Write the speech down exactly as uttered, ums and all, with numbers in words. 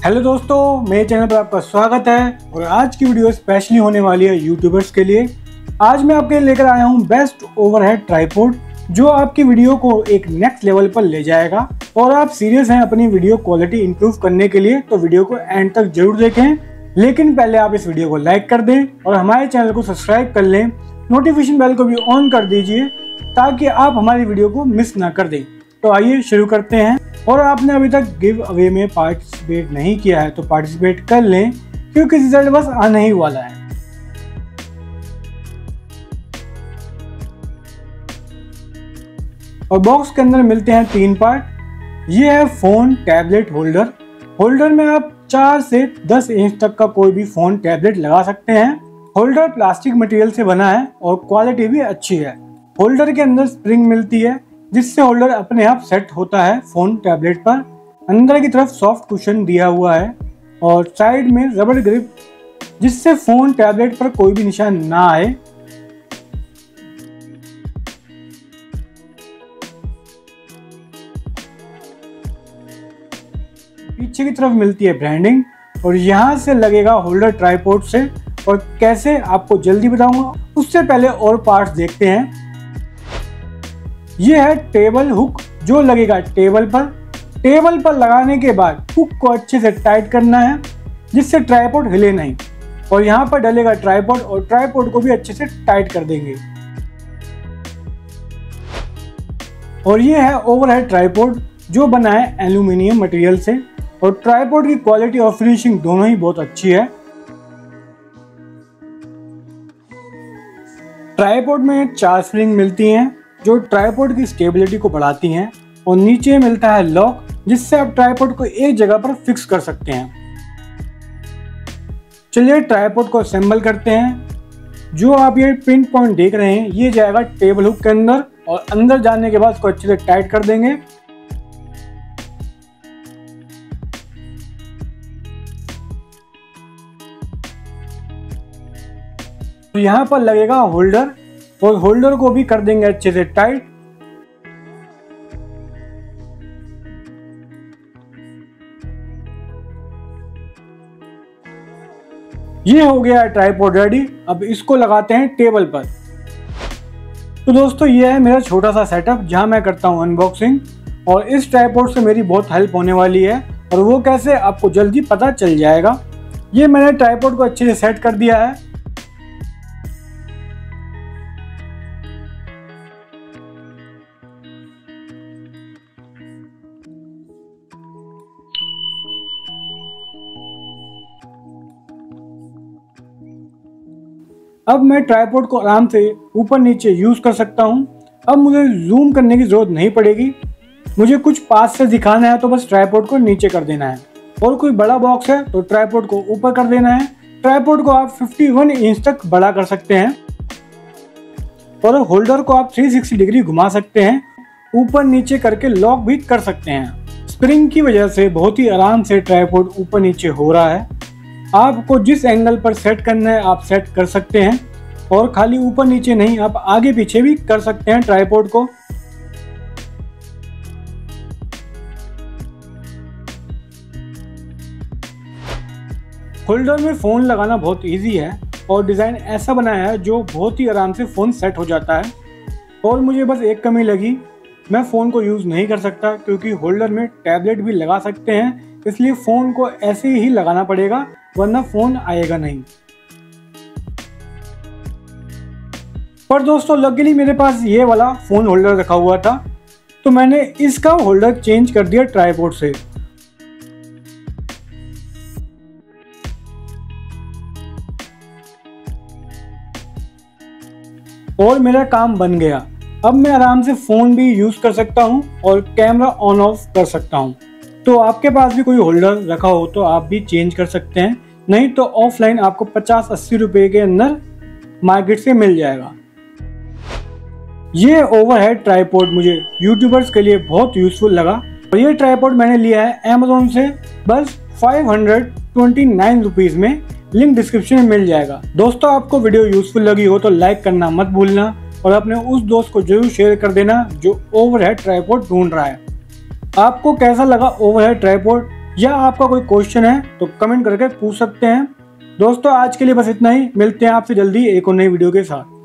Hello दोस्तों, मेरे channel पर आपका स्वागत है। और आज की वीडियो स्पेशली होने वाली है यूट्यूबर्स के लिए। आज मैं आपके लिए लेकर आया हूं बेस्ट ओवरहेड ट्राइपॉड, जो आपकी वीडियो को एक नेक्स्ट लेवल पर ले जाएगा। और आप सीरियस हैं अपनी वीडियो क्वालिटी इंप्रूव करने के लिए तो वीडियो को एंड तक जरूर देखें। लेकिन पहले आप इस वीडियो को लाइक कर दें और हमारे चैनल को सब्सक्राइब कर लें। नोटिफिकेशन बेल को भी ऑन कर दीजिए ताकि आप हमारी वीडियो को मिस ना कर दें। तो आइए शुरू करते हैं। और आपने अभी तक गिव अवे में पार्टिसिपेट नहीं किया है तो पार्टिसिपेट कर लें, क्योंकि रिजल्ट बस आने ही वाला है। और बॉक्स के अंदर मिलते हैं तीन पार्ट। ये है फोन टैबलेट होल्डर। होल्डर में आप चार से दस इंच तक का कोई भी फोन टैबलेट लगा सकते हैं। होल्डर प्लास्टिक मटेरियल से बना है और क्वालिटी भी अच्छी है। होल्डर के अंदर स्प्रिंग मिलती है जिससे होल्डर अपने आप सेट होता है फोन टैबलेट पर। अंदर की तरफ सॉफ्ट कुशन दिया हुआ है और साइड में रबर ग्रिप, जिससे फोन टैबलेट पर कोई भी निशान ना आए। पीछे की तरफ मिलती है ब्रांडिंग और यहाँ से लगेगा होल्डर ट्राइपॉड से। और कैसे आपको जल्दी बताऊंगा, उससे पहले और पार्ट्स देखते हैं। ये है टेबल हुक जो लगेगा टेबल पर। टेबल पर लगाने के बाद हुक को अच्छे से टाइट करना है जिससे ट्राइपॉड हिले नहीं। और यहाँ पर डलेगा ट्राइपॉड और ट्राइपॉड को भी अच्छे से टाइट कर देंगे। और ये है ओवरहेड ट्राइपॉड जो बना है एल्यूमिनियम मटेरियल से। और ट्राइपॉड की क्वालिटी और फिनिशिंग दोनों ही बहुत अच्छी है। ट्राइपॉड में चार स्प्रिंग मिलती हैं जो ट्राइपॉड की स्टेबिलिटी को बढ़ाती हैं। और नीचे मिलता है लॉक जिससे आप ट्राइपॉड को एक जगह पर फिक्स कर सकते हैं। चलिए ट्राइपॉड को असेंबल करते हैं। जो आप ये पिन पॉइंट देख रहे हैं ये जाएगा टेबल हुक के अंदर और अंदर जाने के बाद इसको अच्छे से टाइट कर देंगे। तो यहाँ पर लगेगा होल्डर और होल्डर को भी कर देंगे अच्छे से टाइट। ये हो गया ट्राइपॉड रेडी। अब इसको लगाते हैं टेबल पर। तो दोस्तों ये है मेरा छोटा सा सेटअप जहां मैं करता हूं अनबॉक्सिंग। और इस ट्राइपॉड से मेरी बहुत हेल्प होने वाली है और वो कैसे आपको जल्दी पता चल जाएगा। ये मैंने ट्राइपॉड को अच्छे से सेट कर दिया है। अब मैं ट्राइपॉड को आराम से ऊपर नीचे यूज कर सकता हूं। अब मुझे जूम करने की जरूरत नहीं पड़ेगी। मुझे कुछ पास से दिखाना है तो बस ट्राइपॉड को नीचे कर देना है। और कोई बड़ा बॉक्स है तो ट्राइपॉड को ऊपर कर देना है। ट्राइपॉड को आप इक्यावन इंच तक बड़ा कर सकते हैं। और होल्डर को आप तीन सौ साठ डिग्री घुमा सकते हैं। ऊपर नीचे करके लॉक भी कर सकते हैं। स्प्रिंग की वजह से बहुत ही आराम से ट्राइपॉड ऊपर नीचे हो रहा है। आपको जिस एंगल पर सेट करना है आप सेट कर सकते हैं। और खाली ऊपर नीचे नहीं, आप आगे पीछे भी कर सकते हैं ट्राइपॉड को। होल्डर में फोन लगाना बहुत इजी है और डिजाइन ऐसा बनाया है जो बहुत ही आराम से फोन सेट हो जाता है। और मुझे बस एक कमी लगी, मैं फोन को यूज नहीं कर सकता क्योंकि होल्डर में टैबलेट भी लगा सकते हैं। इसलिए फोन को ऐसे ही लगाना पड़ेगा वरना फोन आएगा नहीं। पर दोस्तों लकीली मेरे पास ये वाला फोन होल्डर रखा हुआ था तो मैंने इसका होल्डर चेंज कर दिया ट्राइपॉड से। और मेरा काम बन गया। अब मैं आराम से फोन भी यूज कर सकता हूं और कैमरा ऑन ऑफ कर सकता हूं। तो आपके पास भी कोई होल्डर रखा हो तो आप भी चेंज कर सकते हैं, नहीं तो ऑफलाइन आपको पचास अस्सी रुपए के अंदर मार्केट से मिल जाएगा। ये ओवरहेड ट्राइपॉड मुझे यूट्यूबर्स के लिए बहुत यूजफुल लगा। और ये ट्राइपॉड मैंने लिया है अमेज़न से बस पाँच सौ उनतीस रुपीस में। लिंक डिस्क्रिप्शन में मिल जाएगा। दोस्तों आपको वीडियो यूजफुल लगी हो तो लाइक करना मत भूलना और अपने उस दोस्त को जरूर शेयर कर देना जो ओवरहेड ट्राइपॉड ढूंढ रहा है। आपको कैसा लगा ओवरहेड ट्राइपॉड या आपका कोई क्वेश्चन है तो कमेंट करके पूछ सकते हैं। दोस्तों आज के लिए बस इतना ही, मिलते हैं आपसे जल्दी एक और नई वीडियो के साथ।